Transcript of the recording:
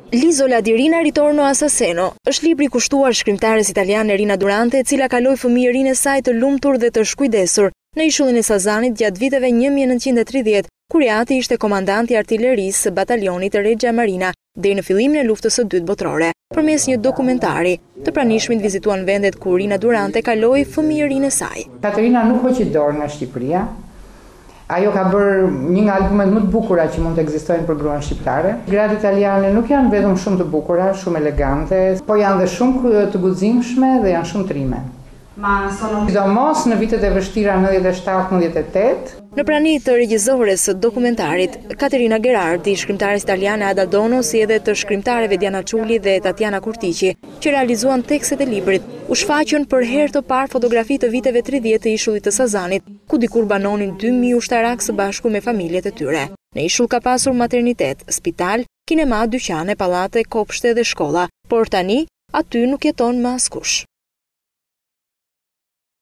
L'isola di Rina Ritorno Assasseno është libri kushtuar shkrimtares italiane Rina Durante, e cila kaloi fëmijërinë e saj të lumtur dhe të shkujdesur në ishullin e Sazanit gjatë viteve 1930, kur Jati ishte komandant i artillerisë së batalionit Regia Marina deri në fillimin e luftës së dytë botërore. Përmes një dokumentari, të pranishmit vizituan vendet ku Rina Durante kaloi fëmijërinë e saj. Katerina nuk hoqi dorë nga Shqipëria. Ajo ka bërë një nga albumet më të bukura që mund të ekzistojnë për gruan shqiptare. Gratë italiane nuk janë vetëm shumë të bukura, shumë elegante, po janë dhe shumë të guximshme dhe janë shumë trime. Sidomos në vitet e vështira 97-98. Në prani të regjizores së dokumentarit, Caterina Gherardi, shkrimtares italiane Ada Dono, si edhe të shkrimtareve Diana Çuli dhe Tatiana Kurtiqi, që realizuan tekstet e librit, u shfaqën për herë të parë fotografi të viteve 30 të ishullit të Sazanit, ku dikur banonin 2000 ushtarak së bashku me familjet e tyre. Në ishull ka pasur maternitet, spital, kinema, dyqane, pallate, kopshte dhe shkolla, por tani aty nuk jeton më askush.